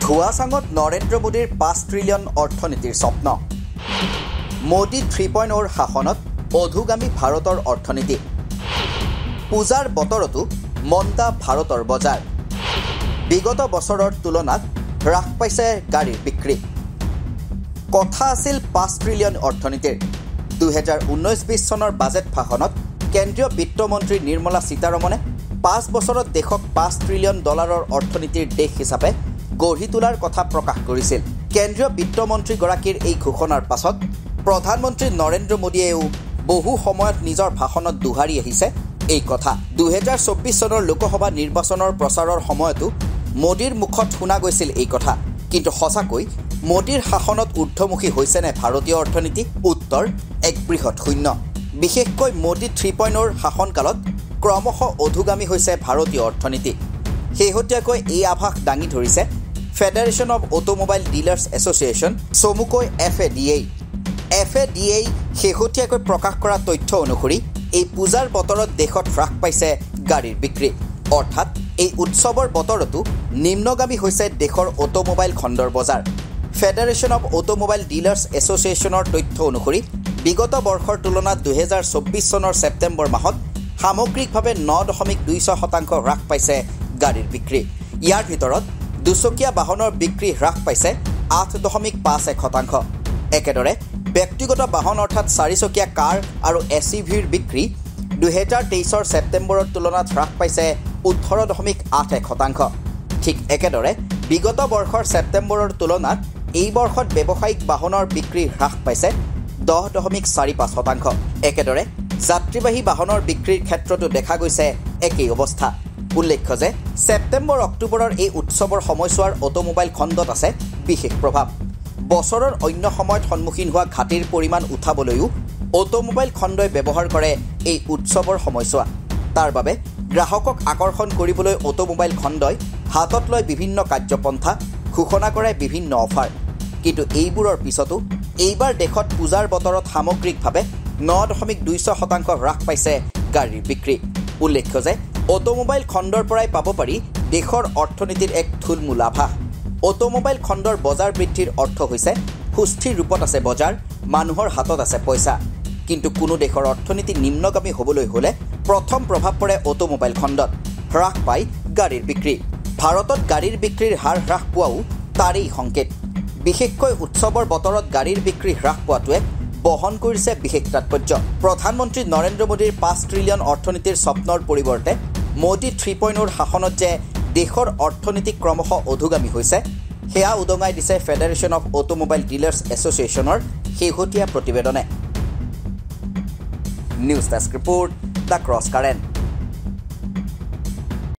ধুৱাচাঙত নৰেন্দ্ৰ মোদীৰ 5 ট্ৰিলিয়ন অৰ্থনীতিৰ স্বপ্ন মোদী 3.0 শাসনত অধুগামী ভাৰতৰ অৰ্থনীতি পূজাৰ বতৰতো মন্দা ভাৰতৰ বজাৰ বিগত বছৰৰ তুলনাত হ্ৰাস পাইছে গাড়ীৰ বিক্ৰী কথা আছিল 5 ট্ৰিলিয়ন অৰ্থনীতিৰ 2019-20 চনৰ বাজেট ভাষণত কেন্দ্ৰীয় বিত্তমন্ত্ৰী নিৰ্মলা সীতাৰমণে 5 বছৰত দেশক 5 ট্ৰিলিয়ন ডলাৰৰ অৰ্থনীতিৰ দেশ হিচাপে গঢ়ি তোলাৰ কথা প্ৰকাশ কৰিছিল কেন্দ্ৰীয় বিত্তমন্ত্ৰীগৰাকীৰ এই ঘোষণাৰ পাছত প্ৰধানমন্ত্ৰী নৰেন্দ্ৰ মোদীয়েও বহু সময়ত নিজৰ ভাষণত দুহাৰি আহিছে এই কথা 2024 চনৰ লোকসভা নিৰ্বাচনৰ প্ৰচাৰৰ সময়তো মোদীৰ মুখত শুনা গৈছিল এই কথা কিন্তু সঁচাকৈ মোদীৰ শাসনত ঊৰ্ধ্বমুখী হৈছে নে ভাৰতীয় অৰ্থনীতি উত্তৰ এক বৃহৎ শূন্য বিশেষকৈ মোদী 3.0 শাসনকালত ক্ৰমশ অধুগামী হৈছে ভাৰতীয় অৰ্থনীতি শেহতীয়াকৈ এই আভাস দাঙি ধৰিছে federation of automobile dealers association চমুকৈ FADA শেহতীয়াকৈ প্ৰকাশ কৰা তথ্য অনুসৰি এই পূজাৰ বতৰত দেশত হ্ৰাস পাইছে গাড়ীৰ বিক্ৰী অৰ্থাৎ এই উৎসৱৰ বতৰতো নিম্নগামী হৈছে দেশৰ অটোমোবাইল খণ্ডৰ বজাৰ ফেডাৰেশ্যন অফ অটোমোবাইল ডিলাৰ্ছ এছ'চিয়েশ্যনৰ তথ্য অনুসৰি বিগত বৰ্ষৰ তুলনাত 2024 চনৰ ছেপ্টেম্বৰ মাহত সামগ্ৰিকভাৱে 9.26% হ্ৰাস পাইছে গাড়ীৰ বিক্ৰী ইয়াৰ ভিতৰত দুচকীয়া বাহনৰ বিক্ৰী হ্ৰাস পাইছে 8.51% একেদৰে ব্যক্তিগত বাহন অৰ্থাৎ 4চকীয়া কাৰ আৰু SUVৰ বিক্ৰী 2023 ছেপ্টেম্বৰৰ তুলনাত হ্ৰাস পাইছে 18.81% ঠিক একেদৰে বিগত বৰ্ষৰ ছেপ্টেম্বৰৰ তুলনাত এই বৰ্ষত ব্যৱসায়িক বাহনৰ বিক্ৰী হ্ৰাস পাইছে 10.45% একেদৰে যাত্ৰীবাহী বাহনৰ বিক্ৰীৰ ক্ষেত্ৰতো দেখা গৈছে একেই অৱস্থা উল্লেখ্য যে ছেপ্টেম্বৰ অক্টোবৰৰ এই উৎসৱৰ সময়ছোৱাৰ অটোমোবাইল খণ্ডত আছে বিশেষ প্ৰভাৱ বছৰৰ অন্য সময়ত সন্মুখীন হোৱা ঘাটিৰ পৰিমাণ উঠাবলৈও অটোমোবাইল খণ্ডই ব্যৱহাৰ কৰে এই উৎসৱৰ সময়ছোৱা তাৰ বাবে গ্ৰাহকক আকৰ্ষণ কৰিবলৈ অটোমোবাইল খণ্ডই হাতত লৈ বিভিন্ন কাৰ্যপন্থা ঘোষণা কৰে বিভিন্ন অফাৰ কিন্তু এইবোৰৰ পিছতো এইবাৰ দেশত পূজাৰ বতৰত সামগ্ৰিকভাৱে 9.2% হ্ৰাস পাইছে গাড়ীৰ বিক্ৰী উল্লেখ্য যে অটোমোবাইল খণ্ডৰ পৰাই পাব পাৰি দেশৰ অৰ্থনীতিৰ এক থুলমূল আভাস অটোমোবাইল খণ্ডৰ বজাৰ বৃদ্ধিৰ অৰ্থ হৈছে সুস্থিৰ ৰূপত আছে বজাৰ মানুহৰ হাতত আছে পইচা কিন্তু কোনো দেশৰ অৰ্থনীতি নিম্নগামী হ'বলৈ হ'লে প্ৰথম প্ৰভাৱ পৰে অটোমোবাইল খণ্ডত হ্ৰাস পায় গাড়ীৰ বিক্ৰী ভাৰতত গাড়ীৰ বিক্ৰীৰ হাৰ হ্ৰাস পোৱাও তাৰেই সংকেত বিশেষকৈ উৎসৱৰ বতৰত গাড়ীৰ বিক্ৰী হ্ৰাস পোৱাটোৱে বহন কৰিছে বিশেষ তাৎপৰ্য প্ৰধানমন্ত্ৰী নৰেন্দ্ৰ মোদীৰ 5 ট্ৰিলিয়ন অৰ্থনীতিৰ স্বপ্নৰ পৰিৱৰ্তে মোদী 3.0 শাসনত যে দেশৰ অৰ্থনীতি ক্ৰমশ অধুগামী হৈছে সেয়া উদঙাই দিছে ফেডাৰেশ্যন অফ অটোমোবাইল ডিলাৰ্ছ এছ'চিয়েশ্যনৰ শেহতীয়া প্ৰতিবেদনে news desk report the cross current